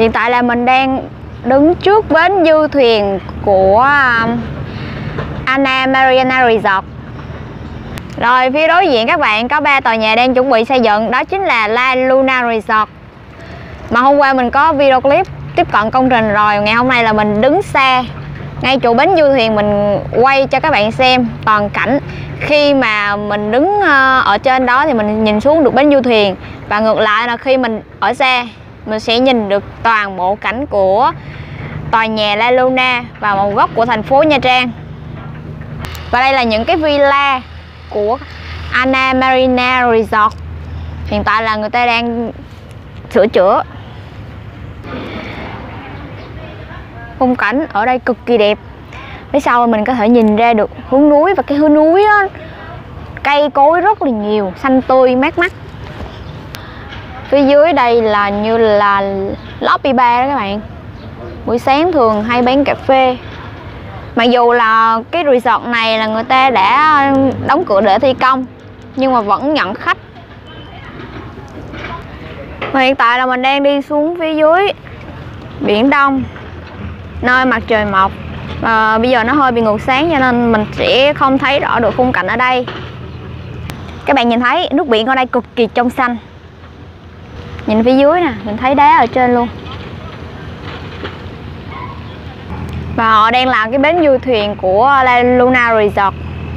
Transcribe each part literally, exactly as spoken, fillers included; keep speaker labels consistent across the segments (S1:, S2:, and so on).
S1: Hiện tại là mình đang đứng trước bến du thuyền của Anna Marina Resort. Rồi phía đối diện các bạn có ba tòa nhà đang chuẩn bị xây dựng, đó chính là La Luna Resort. Mà hôm qua mình có video clip tiếp cận công trình rồi, ngày hôm nay là mình đứng xa ngay chỗ bến du thuyền, mình quay cho các bạn xem toàn cảnh. Khi mà mình đứng ở trên đó thì mình nhìn xuống được bến du thuyền, và ngược lại là khi mình ở xa mình sẽ nhìn được toàn bộ cảnh của tòa nhà La Luna và một góc của thành phố Nha Trang. Và đây là những cái villa của Anna Marina Resort. Hiện tại là người ta đang sửa chữa. Khung cảnh ở đây cực kỳ đẹp. Phía sau mình có thể nhìn ra được hướng núi, và cái hướng núi đó, cây cối rất là nhiều, xanh tươi mát mắt. Phía dưới đây là như là lobby bar đó các bạn. Buổi sáng thường hay bán cà phê. Mặc dù là cái resort này là người ta đã đóng cửa để thi công, nhưng mà vẫn nhận khách. Và hiện tại là mình đang đi xuống phía dưới biển Đông, nơi mặt trời mọc. Và bây giờ nó hơi bị ngược sáng cho nên mình sẽ không thấy rõ được khung cảnh ở đây. Các bạn nhìn thấy nước biển ở đây cực kỳ trong xanh. Nhìn phía dưới nè, mình thấy đá ở trên luôn. Và họ đang làm cái bến du thuyền của La Luna Resort.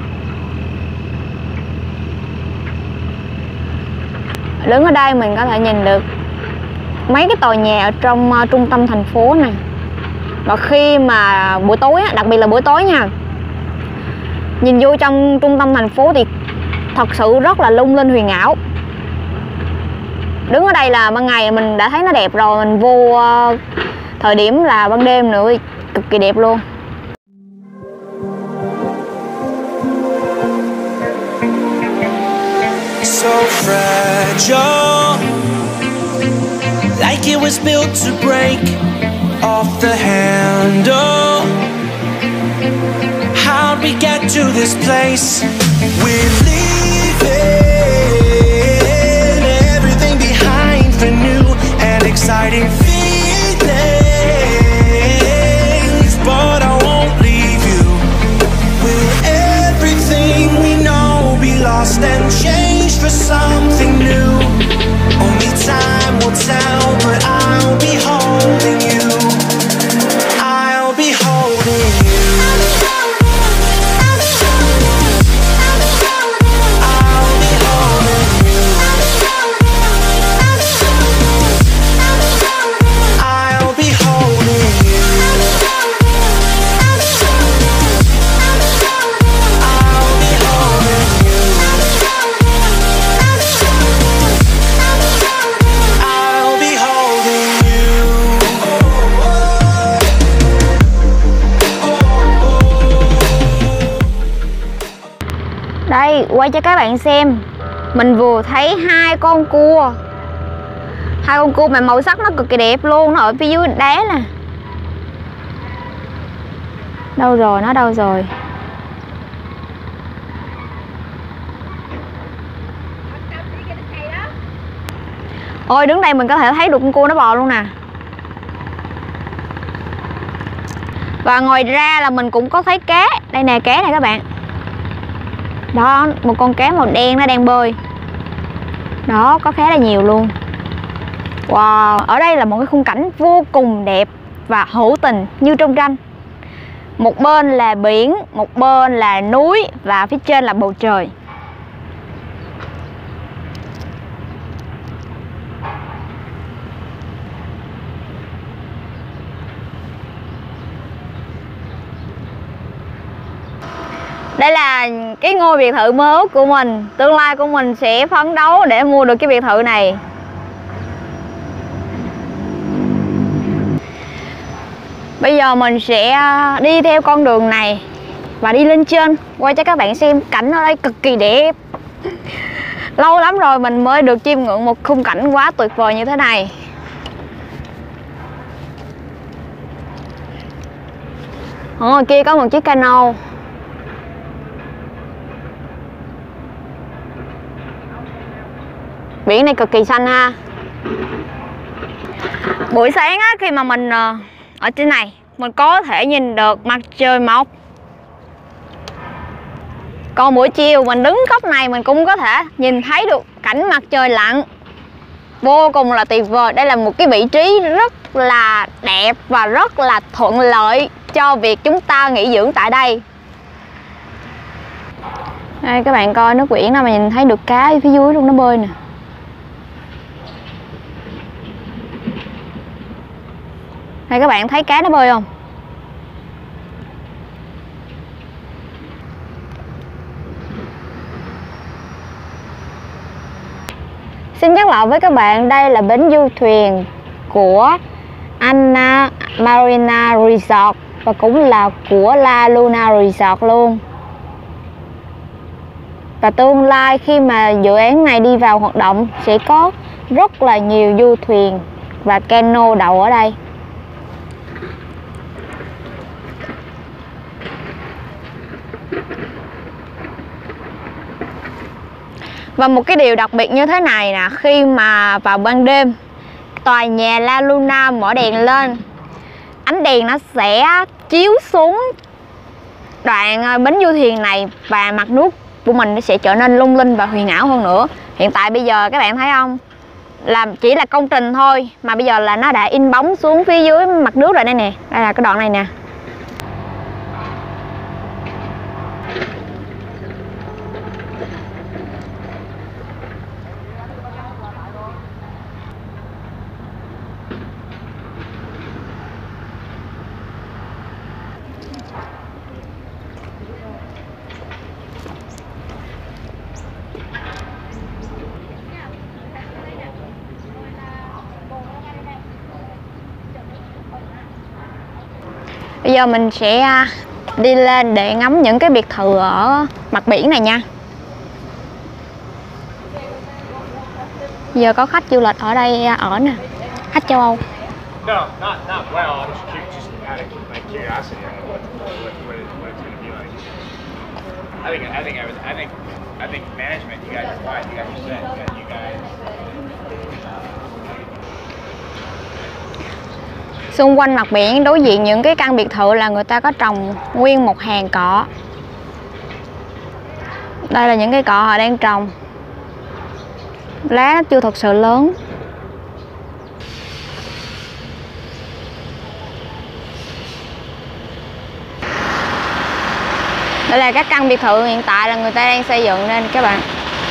S1: Đứng ở đây mình có thể nhìn được mấy cái tòa nhà ở trong uh, trung tâm thành phố này. Và khi mà buổi tối, đặc biệt là buổi tối nha, nhìn vô trong trung tâm thành phố thì thật sự rất là lung linh huyền ảo. Đứng ở đây là ban ngày mình đã thấy nó đẹp rồi, mình vô uh, thời điểm là ban đêm nữa thì cực kỳ đẹp luôn.
S2: So fragile, like it was built to break off the handle. How'd we get to this place? We're leaving everything behind for new and exciting feelings, but I won't leave you. Will everything we know be lost and changed for something new? Only time will tell, but I'll be holding you. I'll be holding you. I'll be holding you. I'll be holding you.
S1: Đây, quay cho các bạn xem. Mình vừa thấy hai con cua. Hai con cua mà màu sắc nó cực kỳ đẹp luôn. Nó ở phía dưới đá nè. Đâu rồi, nó đâu rồi? Ôi, đứng đây mình có thể thấy được con cua nó bò luôn nè. Và ngoài ra là mình cũng có thấy cá. Đây nè, cá này các bạn. Đó, một con cá màu đen nó đang bơi. Đó, có khá là nhiều luôn. Wow, ở đây là một cái khung cảnh vô cùng đẹp và hữu tình như trong tranh. Một bên là biển, một bên là núi, và phía trên là bầu trời. Đây là cái ngôi biệt thự mơ ước của mình. Tương lai của mình sẽ phấn đấu để mua được cái biệt thự này. Bây giờ mình sẽ đi theo con đường này và đi lên trên, quay cho các bạn xem cảnh ở đây cực kỳ đẹp. Lâu lắm rồi mình mới được chiêm ngưỡng một khung cảnh quá tuyệt vời như thế này. Ở ngoài kia có một chiếc cano. Biển này cực kỳ xanh ha. Buổi sáng á, khi mà mình ở trên này mình có thể nhìn được mặt trời mọc. Còn buổi chiều mình đứng góc này mình cũng có thể nhìn thấy được cảnh mặt trời lặn. Vô cùng là tuyệt vời. Đây là một cái vị trí rất là đẹp và rất là thuận lợi cho việc chúng ta nghỉ dưỡng tại đây. Đây các bạn coi nước biển nào mà nhìn thấy được cá ở phía dưới luôn, nó bơi nè. Đây các bạn thấy cá nó bơi không? Xin nhắc lại với các bạn, đây là bến du thuyền của Anna Marina Resort và cũng là của La Luna Resort luôn. Và tương lai khi mà dự án này đi vào hoạt động sẽ có rất là nhiều du thuyền và cano đậu ở đây. Và một cái điều đặc biệt như thế này nè, khi mà vào ban đêm tòa nhà La Luna mở đèn lên, ánh đèn nó sẽ chiếu xuống đoạn bến du thuyền này và mặt nước của mình nó sẽ trở nên lung linh và huyền ảo hơn nữa. Hiện tại bây giờ các bạn thấy không, là chỉ là công trình thôi mà bây giờ là nó đã in bóng xuống phía dưới mặt nước rồi đây nè. Đây là cái đoạn này nè. Bây giờ mình sẽ đi lên để ngắm những cái biệt thự ở mặt biển này nha. Bây giờ có khách du lịch ở đây ở nè, khách châu Âu.
S3: No, not not well. I'm just curious, just out of my curiosity, I don't know what what what, it, what it's going to be like. I think I think I was I think I think management. You guys are fine. You guys are set. You guys. You guys
S1: Xung quanh mặt biển đối diện những cái căn biệt thự là người ta có trồng nguyên một hàng cỏ. Đây là những cái cỏ họ đang trồng. Lá nó chưa thật sự lớn. Đây là các căn biệt thự hiện tại là người ta đang xây dựng nên các bạn.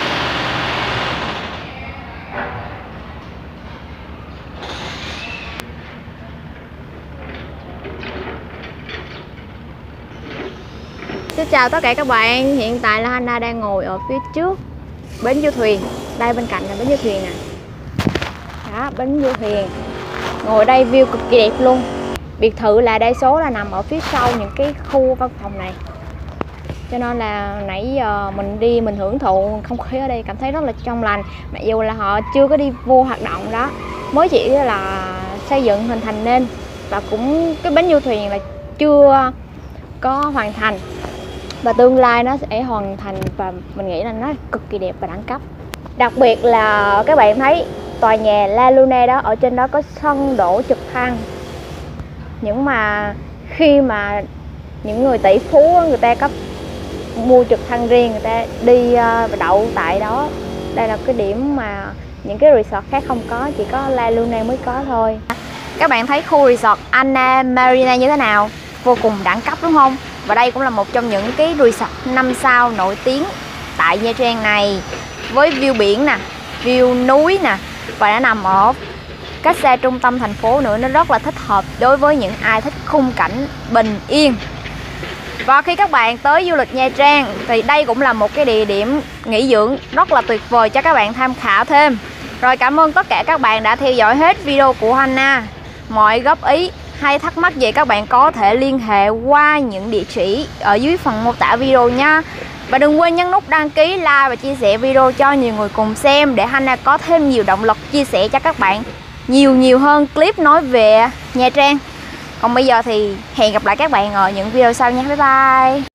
S1: Xin chào tất cả các bạn, hiện tại là Hana đang ngồi ở phía trước bến du thuyền. Đây bên cạnh là bến du thuyền nè. Đó, bến du thuyền. Ngồi đây view cực kỳ đẹp luôn. Biệt thự là đa số là nằm ở phía sau những cái khu văn phòng này. Cho nên là nãy giờ mình đi mình hưởng thụ không khí ở đây cảm thấy rất là trong lành. Mặc dù là họ chưa có đi vô hoạt động đó, mới chỉ là xây dựng hình thành nên. Và cũng cái bến du thuyền là chưa có hoàn thành. Và tương lai nó sẽ hoàn thành và mình nghĩ là nó cực kỳ đẹp và đẳng cấp. Đặc biệt là các bạn thấy tòa nhà La Luna đó, ở trên đó có sân đổ trực thăng. Những mà khi mà những người tỷ phú người ta có mua trực thăng riêng, người ta đi đậu tại đó. Đây là cái điểm mà những cái resort khác không có, chỉ có La Luna mới có thôi. Các bạn thấy khu resort Anna Marina như thế nào? Vô cùng đẳng cấp đúng không? Và đây cũng là một trong những cái resort năm sao nổi tiếng tại Nha Trang này, với view biển nè, view núi nè, và đã nằm ở cách xa trung tâm thành phố nữa. Nó rất là thích hợp đối với những ai thích khung cảnh bình yên. Và khi các bạn tới du lịch Nha Trang thì đây cũng là một cái địa điểm nghỉ dưỡng rất là tuyệt vời cho các bạn tham khảo thêm. Rồi, cảm ơn tất cả các bạn đã theo dõi hết video của Hana. Mọi góp ý hay thắc mắc gì các bạn có thể liên hệ qua những địa chỉ ở dưới phần mô tả video nha. Và đừng quên nhấn nút đăng ký, like và chia sẻ video cho nhiều người cùng xem, để Hana có thêm nhiều động lực chia sẻ cho các bạn nhiều nhiều hơn clip nói về Nha Trang. Còn bây giờ thì hẹn gặp lại các bạn ở những video sau nha. Bye bye.